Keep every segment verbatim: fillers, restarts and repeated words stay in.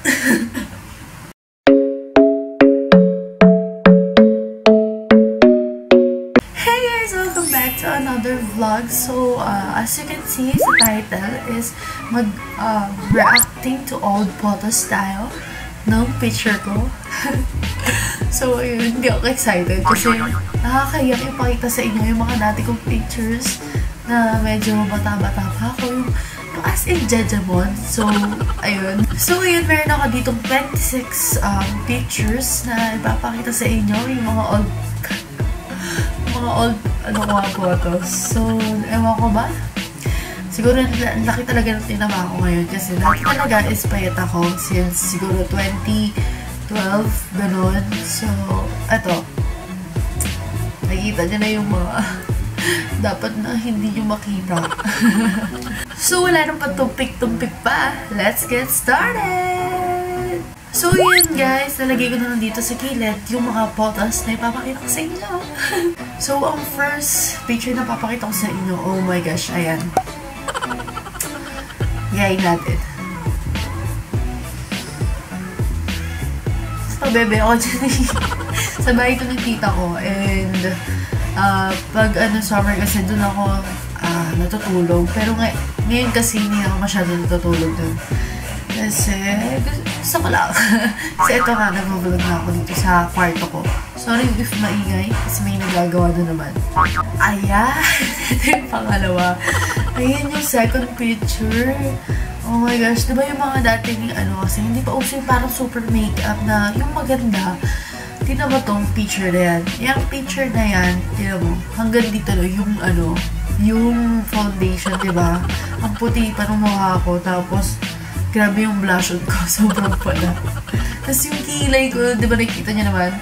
Hey guys! Welcome back to another vlog. So, uh, as you can see, the title is mag, uh, reacting to old photos tayo ng picture ko. So, yun, hindi ako excited kasi nakakayak ipakita sa inyo yung mga dati kong pictures na medyo bata-bata pa ako. Yung as in Jejemon. So, ayun. So, ayun, meron ako ditong twenty-six um, pictures na ipapakita sa inyo. Yung mga old, mga old, ano ko nga photos. So, ewan ko ba? Siguro, laki talaga ng tinama ko ngayon kasi laki talaga is payat ako since siguro twenty twelve, ganun. So, eto. Nakikita nyo na yung mga dapat na hindi nyo makita. So, wala nang patumpik-tumpik pa. Let's get started! So, yun guys. Nalagay ko na lang dito sa kilid yung mga photos na ipapakita ko sa inyo. So, ang first picture na papakita ko sa inyo, oh my gosh, ayan. Yayin natin. So, bebe ako dyan. Sa bahay ito ng tita ko. And, uh, pag ano, summer kasi dun ako uh, natutulog. Pero ngay ngayon kasi hindi ako masyado natutulog dun. Kasi, gusto ko lang. Kasi ito nga, nag-vlog na ako dito sa kwarto ko. Sorry if maingay, kasi may nagagawa na naman. Ayan! Yung pangalawa. Ayan yung second picture. Oh my gosh, diba yung mga dating ano kasi, hindi pa uso yung parang super makeup na yung maganda. Tignan mo tong picture na yan. Yung picture na yan, tignan mo, hanggang dito no, yung ano, yung foundation, diba? Ang puti pa ng mukha ko, tapos grabe yung blush on ko, sobrang pala. Tapos yung kilay ko, diba nakikita niyo naman?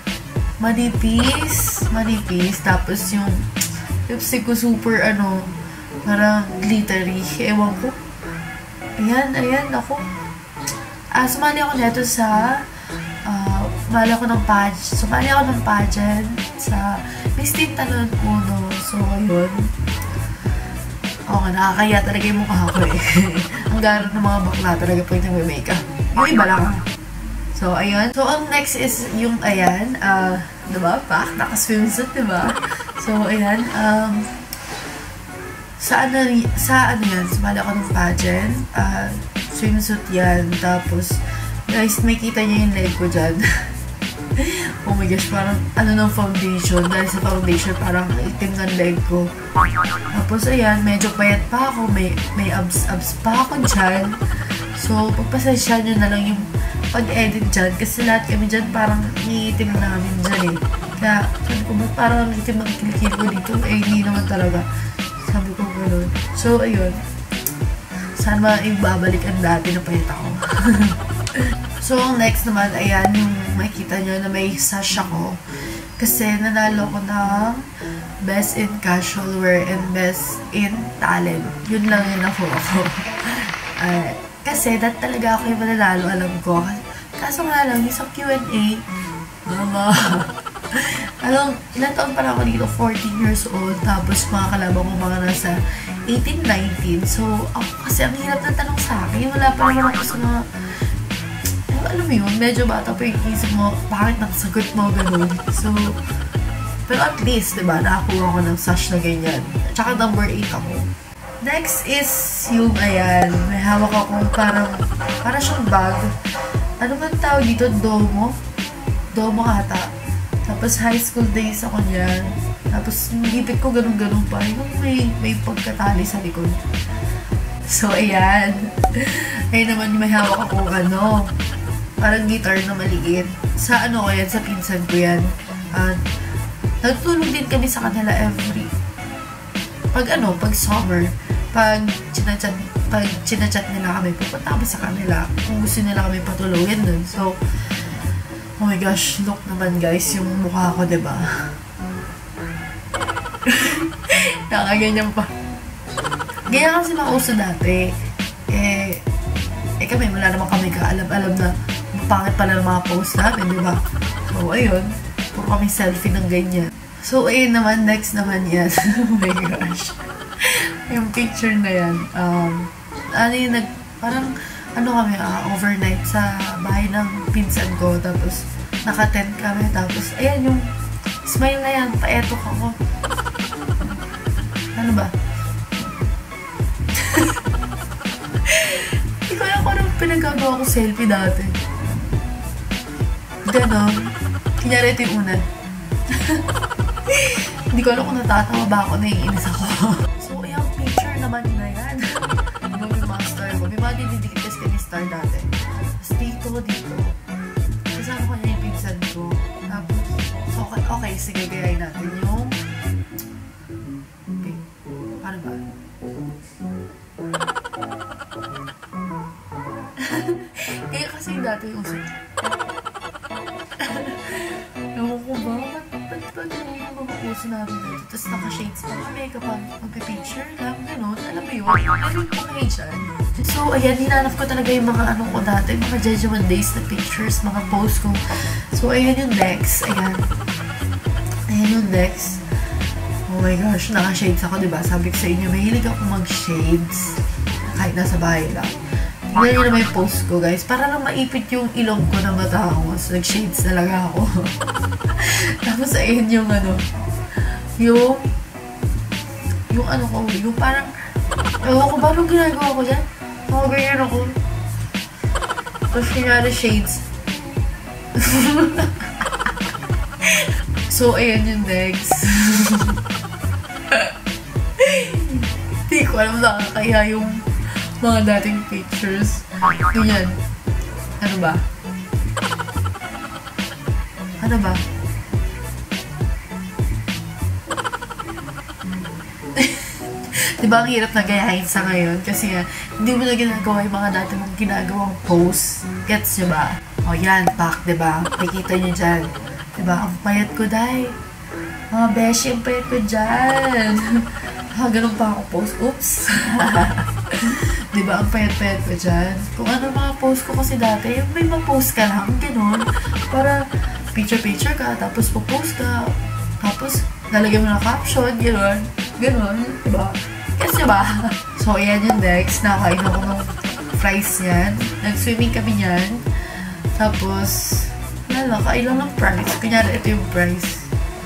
Manipis, manipis, tapos yung lipstick ko super ano, parang glittery, ewan ko. Ayan, ayan, ako. Ah, sumali ako neto sa, uh, sumali ako ng pageant, sumali ako ng pageant sa Miss Teen Talon Uno. So, ayun. Okay, nakakaya talaga yung mukha ko eh. Ang gano'n ng mga bakla talaga po yung nag-makeup. Yung iba lang. So, ayun. So, ang next is yung, ayan, uh, diba? Pak, naka-swimsuit, diba? So, ayan, um, sa ano, sa ano yan, sumali ako ng pageant, uh, swimsuit yan, tapos, guys, makita niyo yung leg ko dyan. Oh my gosh, parang, ano ng foundation, dahil sa foundation, parang itim ng leg ko. Tapos, ayan, medyo payat pa ako, may, may abs-abs pa ako dyan. So, pagpasensya nyo na lang yung pag-edit dyan, kasi lahat kami dyan parang iitim namin dyan eh. Kaya, sabi ko, ba't parang itim ang kilikil ko dito? Eh, hindi naman talaga. Sabi ko gano'n. So, ayun. Sana ibabalik ang dati na payat ako. So, ang next naman, ayan, yung makikita nyo na may sash ako. Kasi nanalo ko ng Best in Casual Wear and Best in Talent. Yun lang yun ako ako. uh, kasi, dat talaga ako yung mananalo, alam ko. Kaso nga lang, yung sa Q and A, mama, alam, ilang taon pa na ako dito, fourteen years old, tapos mga kalaban ko mga nasa eighteen, nineteen. So, ako kasi ang hirap na tanong sa akin, wala pa naman ako sa mga, eh, alam mo yun, medyo bata pa yung isip mo, bakit nakasagot mo, ganun. So, pero at least, diba, nakakuha ko ng sash na ganyan. Tsaka number eight ako. Next is yung, ayan, may hawak akong parang, parang siyang bag. Ano man tawag dito? Domo? Domo ata. Tapos high school days ako niyan. Tapos yung gipit ko ganun-ganun pa. Yung may, may pagkatali sa likod. So, ayan. Ayun naman may hawak akong ano. Parang guitar na maliit. Sa ano ko yan, sa pinsan ko yan. Uh, nagtulong din kami sa kanila every pag ano, pag summer. Pag chinachat, pag chinachat nila kami, pupunta kami sa kanila. Kung gusto nila kami patulungin dun. So, oh my gosh, look naman guys, yung mukha ko, diba? Nakaganyan pa. Ganyan kasi nauso dati. Eh, eh kami, wala naman kami kaalam-alam na pangit pala ng mga post namin, diba? So, ayun. Puro kami selfie ng ganyan. So, ayun naman, next naman yan. Oh my gosh. Yung picture na yan. Um, ano yung nag, parang, ano kami, uh, overnight sa bahay ng pinsan ko. Tapos, naka-tent kami. Tapos, ayan yung smile na yan. Paetok ako. Ano ba? Hindi ko alam kung anong pinagagawa ko selfie dati. Ganon. Kunyari ito yung una. Hindi ko alam kung natatawa ba ako, naiinis ako. So, yung picture naman na yan. Ano yung mga star ko? May mga dinidikit kasi kami star dati. Tapos dito, dito. Kasama ko niya yung pinsan ko. Tapos, so, okay, okay, sige, gayahin natin yung... Okay. Paano ba? Kaya kasi dati yung uso. Ewan ko ba? Ba't ba yung mga uso namin dito? Tapos naka-shades pa kami kapag magpipicture lang, gano'n. Alam mo yun? Meron pa kayo dyan. So, ayan, hinanap ko talaga yung mga ano ko dati, mga Jejemon Days na pictures, mga posts ko. So, ayan yung next. Ayan. Ayan yung next. Oh my gosh, naka-shades ako, diba? Sabi ko sa inyo, mahilig ako mag-shades. Kahit nasa bahay lang. Tignan nyo naman yung post ko, guys. Para lang maipit yung ilong ko na mata ko. So, nag-shades talaga ako. Tapos, ayun yung ano, yung, yung ano ko, yung parang, ewan ko ba nung ginagawa ko dyan? Mga ganyan ako. Tapos, kinyari shades. So, ayun yung next. Hindi ko alam nakakaya yung mga dating pictures. Ganyan. Ano ba? Ano ba? Diba ang hirap na gayahin sa ngayon? Kasi nga, hindi mo na ginagawa yung mga dati mong ginagawang post. Gets nyo ba? O yan, back, diba? Makikita nyo dyan. Diba? Ang payat ko, day. Mga beshi, ang payat ko dyan. Ha, ganun pa ako post. Oops. Diba? Ang payat-payat ko dyan. Kung ano mga post ko kasi dati, yung may ma-post ka lang, ganun. Para picture-picture ka, tapos po-post ka. Tapos, lalagyan mo na caption, ganun. Ganun. Diba? Kasi ba? So, ayan yung next. Nakain ako ng fries yan. Nag-swimming kami yan. Tapos, wala, kain lang ng price. Kunyari, ito yung price.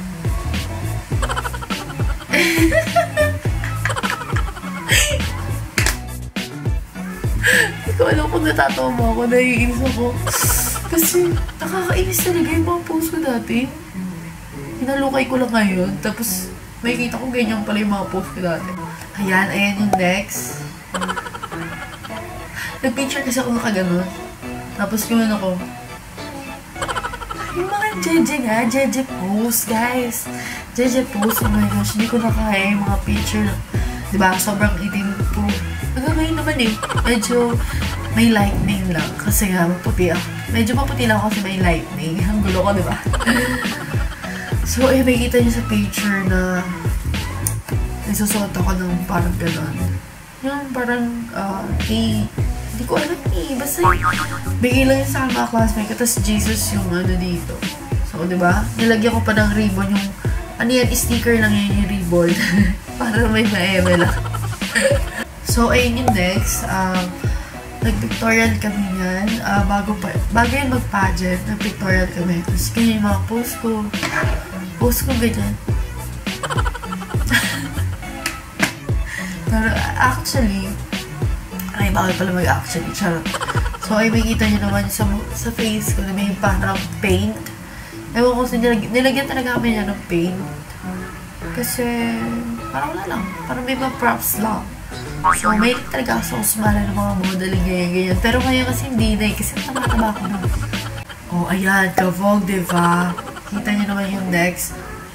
Hindi ko alam kung natatawa mo ako. Naiinis ako. Kasi, nakakainis talaga yung mga post ko dati. Hinalukay ko lang ngayon. Tapos, may kita ko ganyan pala yung mga post ko dati. Ayan, ayan yung next. Nag-picture kasi ako nakaganon. Tapos gano'n ako. Yung mga Jeje nga, Jeje post, guys. Jeje post, oh my gosh, hindi ko na kaya yung mga picture. Diba, sobrang itim po. Hanggang ngayon naman eh, medyo may lightning lang. Kasi nga, maputi ako. Medyo maputi lang ako kasi may lightning. Ang gulo ko, diba? So, eh, makikita niyo sa picture na nagsusuot ako ng parang gano'n. Yung parang, uh, eh, hindi ko alam eh. Basta bigay lang yun sa mga classmate ko. Tapos Jesus yung ano dito. So, diba? Nilagyan ko pa ng ribbon yung, ano yan, sticker lang yun yung ribbon. Para may ma-eme lang. So, ayun yung next. Um, nag-pictorial kami yan. Uh, bago pa, bago yan mag-pageant, nag-pictorial kami. Tapos ganyan yung mga post ko. Post ko ganyan. Pero actually, ay, bakit pala mag-actually? Charot. So, ay, makikita nyo naman sa, sa face ko na may parang paint. Ewan ko, nilag nilagyan talaga kami niya ng paint. Kasi, parang wala lang. Parang may mga props lang. So, may talaga ako sumala ng mga modeling, ganyan-ganyan. Pero ngayon kasi hindi na eh. Kasi tama-tama ko na. Oh, ayan. Kavog, diba? Kita nyo naman yung next.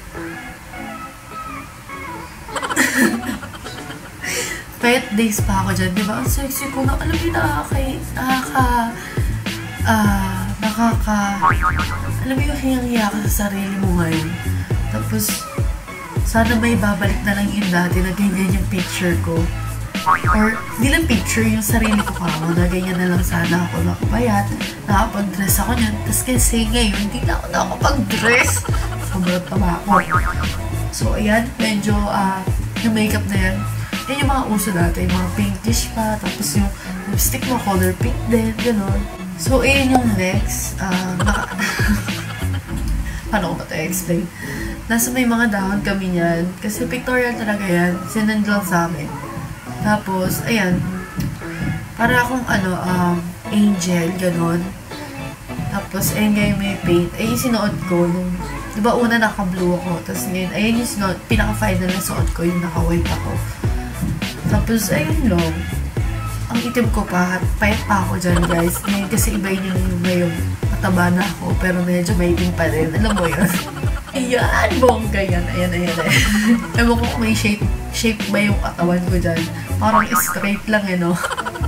Pet days pa ako dyan, diba? Ang sexy ko na, alam mo yung nakaka, nakaka, ah, nakaka, alam mo yung hiyang-hiya ka sa sarili mo ngayon. Tapos, sana may babalik na lang yung dati na ganyan yung picture ko. Or, di lang picture, yung sarili ko kamo na ganyan na lang sana ako nakapayat, nakapag-dress ako niyan. Tapos kasi ngayon, hindi na ako nakapag-dress. Sobrang tama ako. So, ayan, medyo, ah, yung makeup na yan, yan yung mga uso dati, yung mga pinkish pa, tapos yung lipstick mo, color pink din, gano'n. So, ayun yung next. Uh, naka... Paano ko ba ito explain? Nasa may mga dahon kami niyan. Kasi pictorial talaga yan. Sinend lang sa amin. Tapos, ayan. Para akong, ano, um, angel, gano'n. Tapos, ayun nga yung may paint. Ayun yung sinuot ko. Yung, di ba una naka-blue ako. Tapos ngayon, ayun yung sinuot. Pinaka-final na suot ko. Yung naka-white ako. Tapos, ayun lang. Ang itim ko pa. Payat pa ako dyan, guys. Ngayon kasi iba yun yung ngayon. Mataba na ako. Pero medyo may itim pa rin. Alam mo yun? Ayan! Bongga yan. Ayan, ayan, ayan. Ewan ko kung may shape. Shape ba yung katawan ko dyan? Parang straight lang, eh, no?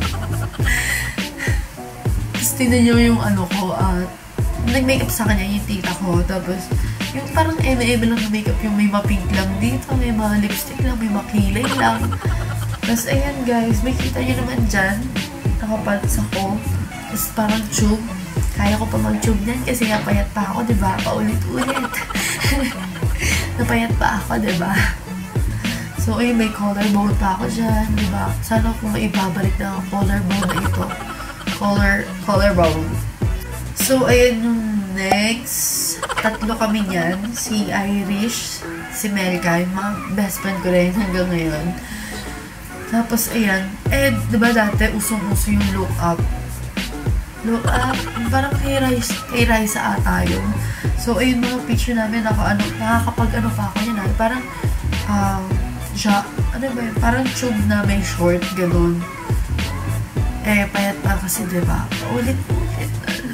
Tinan nyo yung ano ko, at uh, nag-makeup sa kanya yung tita ko. Tapos, yung parang eme-eme lang na makeup, yung may mapink lang dito, may mga lipstick lang, may makilay lang. Tapos, ayan guys, may kita nyo naman dyan. Nakapalts ako. Tapos, parang tube. Kaya ko pa mag-tube niyan kasi nga payat pa ako, diba? Paulit-ulit. Napayat pa ako, diba? So, ayun, may collarbone pa ako dyan, diba? Sana kung maibabalik na ang collarbone na ito. Color, collarbone. So, ayan yung next. Tatlo kami niyan. Si Irish, si Melka, yung mga best friend ko rin hanggang ngayon. Tapos, ayan. Eh, diba dati, usong-uso yung look up. Look up, parang kay Rice, kay Rice ata yun. So, ayun mga picture namin, naka, ano, nakakapag-ano pa ako niyan. Parang, um, siya, ano ba yun? Parang tube na may short, gano'n. Eh, payat pa kasi, diba? Ulit-ulit.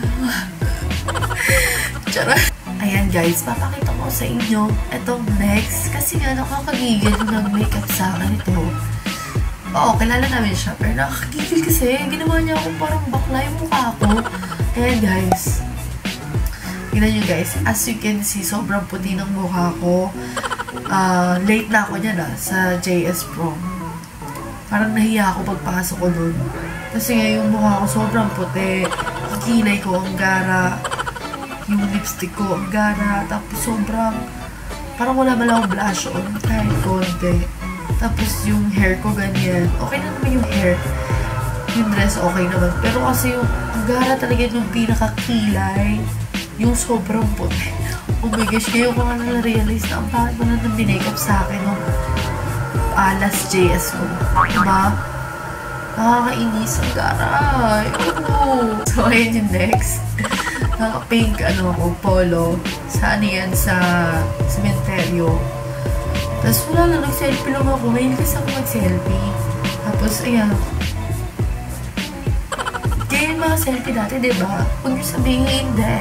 Charot. Ayan, guys. Papakita ko sa inyo itong next. Kasi nga, nakakagigil yung nag-makeup sa akin ito. Oo, kilala namin siya. Pero nakakagigil kasi. Ginawa niya ako parang bakla yung mukha ko. Ayan, guys. Tignan nyo, guys. As you can see, sobrang puti ng mukha ko. Uh, late na ako niyan, ah, sa J S Prom. Parang nahiya ako pagpasok ko doon. Kasi nga yung mukha ko sobrang puti. Kilay ko ang gara. Yung lipstick ko ang gara. Tapos sobrang, parang wala ba lang blush on. Kahit konti. Tapos yung hair ko ganyan. Okay na naman yung hair. Yung dress okay naman. Pero kasi yung, ang gara talaga yung pinakakilay. Yung sobrang puti. Oh my gosh, ngayon ko nga na-realize na ang bakit mo na nang binake-up sa akin nung alas J S ko. Diba? Nakakainis ang garay. Oh. So, ayun yung next. Naka-pink, ano ko, polo. Saan yan? Sa cementerio. Tapos wala lang, nag-selfie lang ako. Ngayon kasi ako mag-selfie. Tapos, ayan. Kaya yung mga selfie dati, diba? Huwag nyo sabihin, hindi.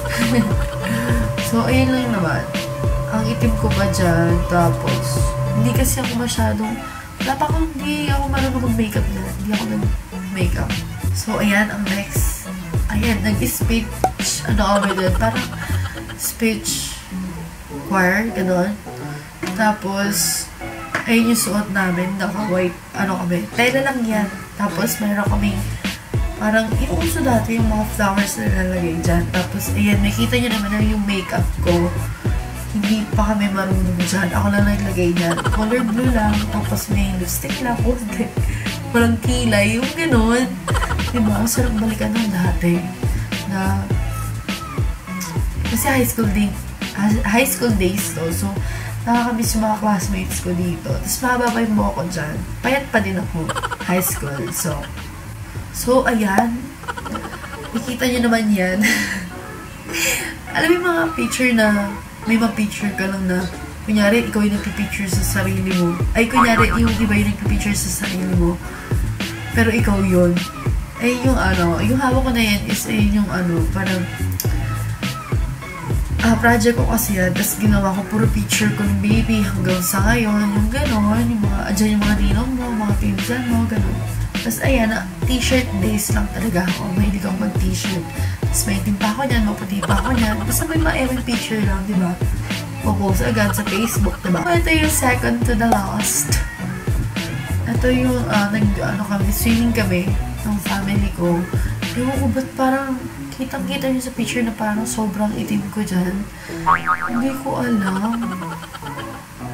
So, ayun lang naman. Ang itim ko pa dyan. Tapos, hindi kasi ako masyadong, wala pa akong, hindi ako marunong mag-makeup na. Hindi ako nag-makeup. So, ayan, ang next. Ayan, nag-speech, ano kami doon, parang speech choir, gano'n. Tapos, ayun yung suot namin, naka-white, ano kami, tela lang yan. Tapos, meron kaming, parang, yung uso dati, yung mga flowers na nalalagay dyan. Tapos, ayan, nakita nyo naman na yung makeup ko. Hindi pa kami marunong dyan. Ako lang naglagay niyan. Color blue lang. Tapos may lipstick lang. Kunti. Walang kilay. Yung gano'n. Diba? Ang sarap balikan ng dati. Na, kasi high school day, high school days to. So, nakakamiss yung mga classmates ko dito. Tapos mababa yung buhok ko dyan. Payat pa din ako. High school. So, so ayan. Nakita nyo naman yan. Alam mo yung mga picture na may ma-picture ka lang na, kunyari, ikaw yung nagpipicture sa sarili mo. Ay, kunyari, yung iba yung nagpipicture sa sarili mo. Pero ikaw yun. Ay, yung ano, yung hawak ko na yan is, ay, yung ano, parang, ah, project ko kasi yan. Tapos ginawa ko, puro picture ko ng baby hanggang sa ngayon. Yung gano'n, yung mga, adyan yung mga ninong mo, mga pinsan mo, gano'n. Tapos, ayan, t-shirt days lang talaga ako. Mahilig akong mag-t-shirt. Tapos, may itim pa ako niyan, maputi pa ako niyan. Basta may ma-ewing picture lang, di ba? Popost agad sa Facebook, di ba? Ito yung second to the last. Ito yung, uh, nag, ano kami, swimming kami ng family ko. Ewan ko, ba't parang, kitang-kita nyo sa picture na parang sobrang itim ko dyan. Hindi ko alam.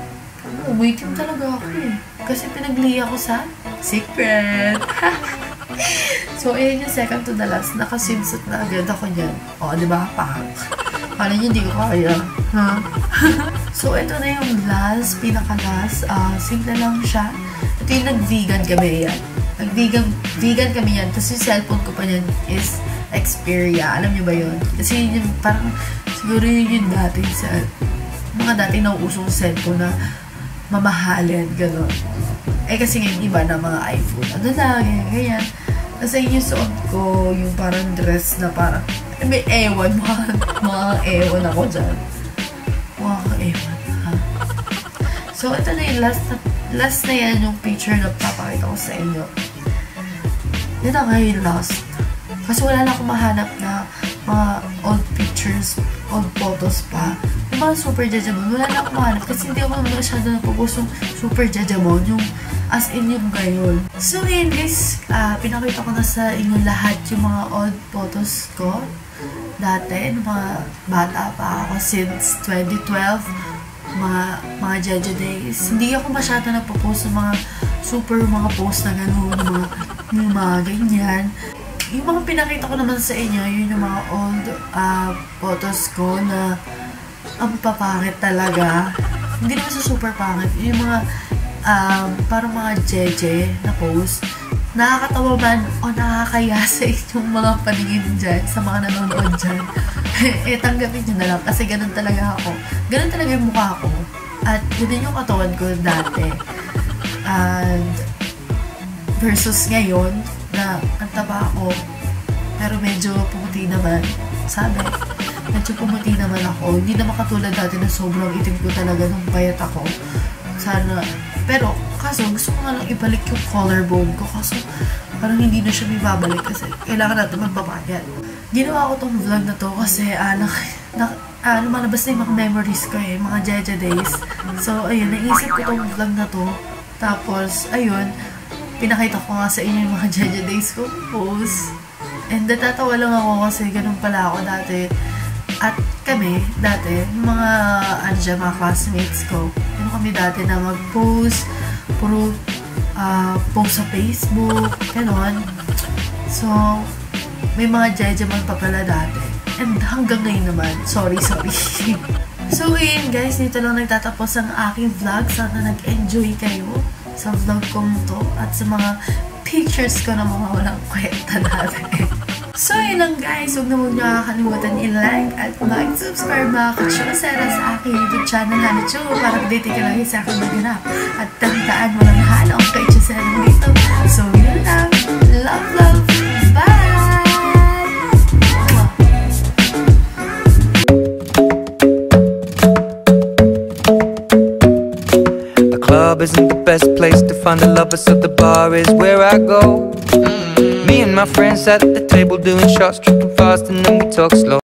Oo, may itim talaga ako eh. Kasi pinagliya ko sa secret. So, ayun yung second to the last. Naka-swimsuit na agad ako dyan. O, di ba? Pang. Kala nyo hindi ko kaya. Ha? So, ito na yung last, pinaka-last. Uh, simple lang siya. Ito yung nag-vegan kami yan. Nag-vegan vegan kami yan. Tapos yung cellphone ko pa yan is Xperia. Alam nyo ba yun? Kasi yun parang, siguro yun yung dati sa, mga dati nauusong cellphone na mamahalin, gano'n. Eh kasi ngayon iba na mga iPhone. Ano na, ganyan, ganyan. Kasi yung suot ko, yung parang dress na parang, eh, may ewan, mga, mga ewan ako dyan. Mga ewan, ha? So, ito na yung last na, last na yan yung picture na papakita ko sa inyo. Yan na nga yung last. Kasi wala na akong mahanap na mga old pictures, old photos pa. Yung mga super jajamon, wala na akong mahanap kasi hindi ako masyado napupost yung super jajamon, yung as in yung gayon. So yun guys, uh, pinakita ko na sa inyo lahat yung mga old photos ko. Dati, nung mga bata pa ako since twenty twelve, mga, mga Jaja days. Hindi ako masyado napopost ng mga super mga post na gano'n, mga, yung mga ganyan. Yung mga pinakita ko naman sa inyo, yun yung mga old uh, photos ko na ang papangit talaga. Hindi naman sa super pangit. Yung mga um, parang mga jeje na post. Nakakatawa man o nakakaya sa inyong mga paningin dyan, sa mga nanonood dyan. Eh, tanggapin nyo na lang kasi ganun talaga ako. Ganun talaga yung mukha ko. At ganun yung katawan ko dati. And versus ngayon, na ang taba ako, pero medyo pumuti naman. Sabi, medyo pumuti naman ako. Hindi na makatulad dati na sobrang itim ko talaga nung payat ako. Sana, pero, kaso gusto ko nga lang ibalik yung collarbone ko. Kaso, parang hindi na siya may babalik kasi kailangan natin magpapayat. Ginawa ko tong vlog na to kasi, ah, uh, na, uh, lumalabas na yung mga memories ko eh, mga Jaja days. So, ayun, naisip ko tong vlog na to. Tapos, ayun, pinakita ko nga sa inyo yung mga Jaja days ko post. And natatawa lang ako kasi ganun pala ako dati. At kami, dati, yung mga, ano dyan, mga classmates ko, yung kami dati na mag-post, puro uh, post sa Facebook, gano'n. So, may mga Jaja man pa pala dati. And hanggang ngayon naman, sorry, sorry. So, yun guys, dito lang nagtatapos ang aking vlog. Sana nag-enjoy kayo sa vlog kong to at sa mga pictures ko na mga walang kwenta natin. So, yun lang guys. Huwag na huwag nyo kakalimutan i-like at mag-subscribe mga katsyomasera sa aking YouTube channel na Chu para update ka lang sa aking maganap. At tandaan mo lang halo ang katsyomasera dito. So, yun lang. Love, love. Bye! The club isn't the best place to find a lover, so the bar is where I go. Me and my friends at the table doing shots, tripping fast, and then we talk slow.